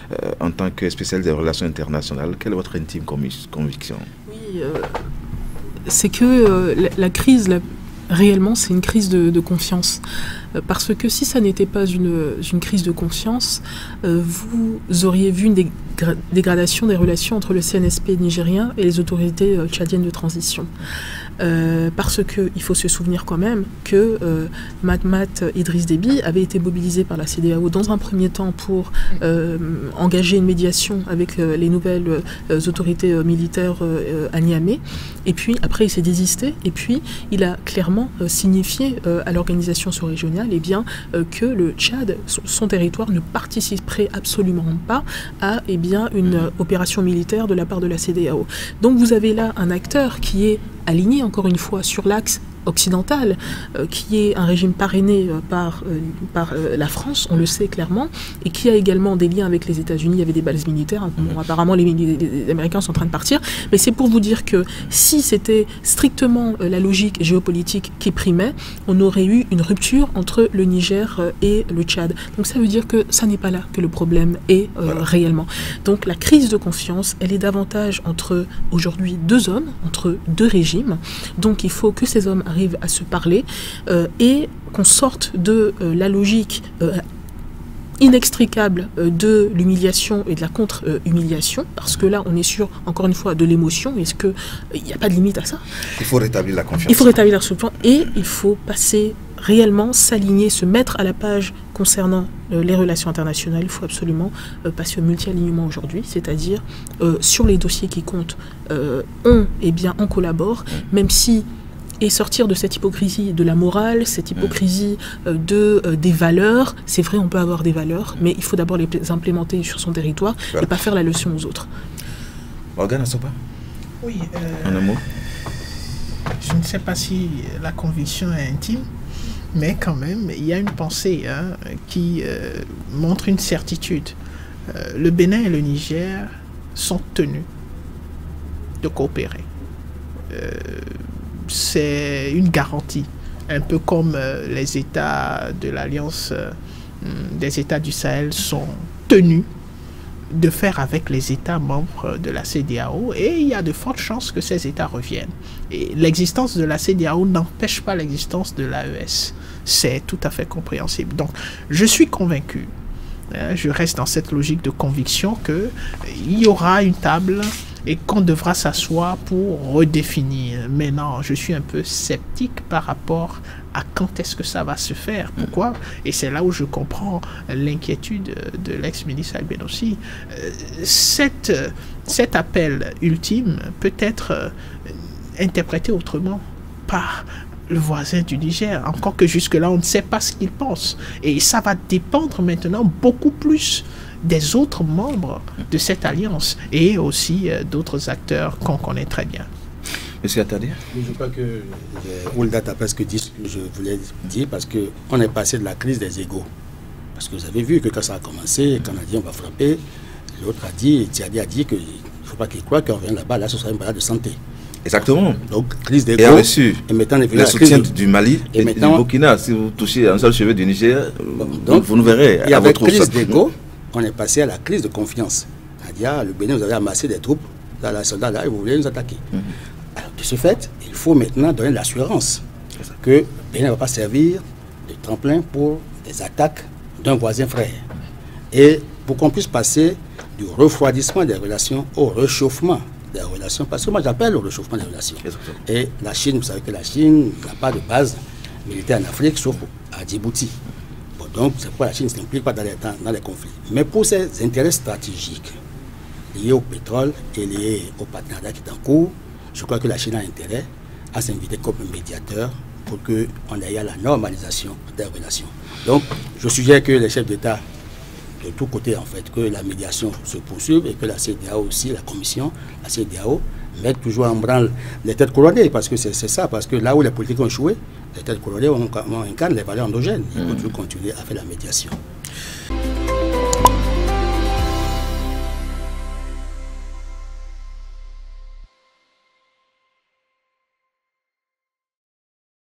en tant que spécialiste des relations internationales, quelle est votre intime conviction? Oui, c'est que la crise, réellement, c'est une crise de confiance. Parce que si ça n'était pas une crise de confiance, vous auriez vu une dégradation des relations entre le CNSP nigérien et les autorités tchadiennes de transition. Parce qu'il faut se souvenir quand même que Mahamat Idriss Déby avait été mobilisé par la CEDEAO dans un premier temps pour engager une médiation avec les nouvelles autorités militaires à Niamey. Et puis après il s'est désisté et puis il a clairement signifié à l'organisation sous-régionale que le Tchad, son territoire, ne participerait absolument pas à une opération militaire de la part de la CEDEAO. Donc vous avez là un acteur qui est aligné encore une fois sur l'axe occidental, qui est un régime parrainé par la France, on le sait clairement, et qui a également des liens avec les États-Unis. Il y avait des bases militaires. Bon, apparemment, les Américains sont en train de partir. Mais c'est pour vous dire que si c'était strictement la logique géopolitique qui primait, on aurait eu une rupture entre le Niger et le Tchad. Donc ça veut dire que ça n'est pas là que le problème est réellement. Donc la crise de confiance, elle est davantage entre aujourd'hui deux hommes, entre deux régimes. Donc il faut que ces hommes arrivent à se parler et qu'on sorte de la logique inextricable de l'humiliation et de la contre-humiliation, parce que là on est sur, encore une fois, de l'émotion. Est-ce qu'il n'y a pas de limite à ça? Il faut rétablir la confiance. Il faut rétablir ce point et il faut passer réellement, s'aligner, se mettre à la page concernant les relations internationales. Il faut absolument passer au multi-alignement aujourd'hui, c'est-à-dire sur les dossiers qui comptent, on collabore, même si et sortir de cette hypocrisie de la morale, cette hypocrisie des valeurs. C'est vrai, on peut avoir des valeurs, mais il faut d'abord les implémenter sur son territoire et pas faire la leçon aux autres. Morgane Assopa? Oui. En un mot? Je ne sais pas si la conviction est intime, mais quand même, il y a une pensée qui montre une certitude. Le Bénin et le Niger sont tenus de coopérer. C'est une garantie, un peu comme les États de l'Alliance des États du Sahel sont tenus de faire avec les États membres de la CEDEAO, et il y a de fortes chances que ces États reviennent. Et l'existence de la CEDEAO n'empêche pas l'existence de l'AES. C'est tout à fait compréhensible. Donc, je suis convaincu, je reste dans cette logique de conviction qu'il y aura une table et qu'on devra s'asseoir pour redéfinir. Mais non, je suis un peu sceptique par rapport à quand est-ce que ça va se faire. Pourquoi? Et c'est là où je comprends l'inquiétude de l'ex-ministre Albénossi. Cet appel ultime peut être interprété autrement par le voisin du Niger, encore que jusque-là, on ne sait pas ce qu'il pense. Et ça va dépendre maintenant beaucoup plus des autres membres de cette alliance et aussi d'autres acteurs qu'on connaît très bien. Monsieur Attali? Je crois que Oulda a presque dit ce que je voulais dire, parce qu'on est passé de la crise des égaux. Parce que vous avez vu que quand ça a commencé, quand on a dit on va frapper, l'autre a dit, Tiadi a dit qu'il ne faut pas qu'il croie qu'on revient là-bas, là ce sera une balade de santé. Exactement. Donc, crise des et a reçu le soutien du Mali et du Burkina. Si vous touchez un seul cheveu du Niger, donc vous nous verrez. Et avec crise d'ego, on est passé à la crise de confiance. C'est-à-dire, le Bénin, vous avez amassé des troupes, là, les soldats là, et vous voulez nous attaquer. Alors, de ce fait, il faut maintenant donner l'assurance que le Bénin ne va pas servir de tremplin pour des attaques d'un voisin frère. Et pour qu'on puisse passer du refroidissement des relations au réchauffement des relations, parce que moi j'appelle au réchauffement des relations. Et la Chine, vous savez que la Chine n'a pas de base militaire en Afrique, sauf à Djibouti. Bon, donc c'est pourquoi la Chine ne s'implique pas dans les conflits. Mais pour ses intérêts stratégiques liés au pétrole et liés au partenariat qui est en cours, je crois que la Chine a intérêt à s'inviter comme médiateur pour qu'on aille à la normalisation des relations. Donc je suggère que les chefs d'État de tous côtés, en fait, que la médiation se poursuive et que la CEDEAO aussi, la commission, la CEDEAO, mette toujours en branle les têtes couronnées, parce que c'est ça, parce que là où les politiques ont échoué, les têtes couronnées incarnent les valeurs endogènes. Il faut toujours continuer à faire la médiation.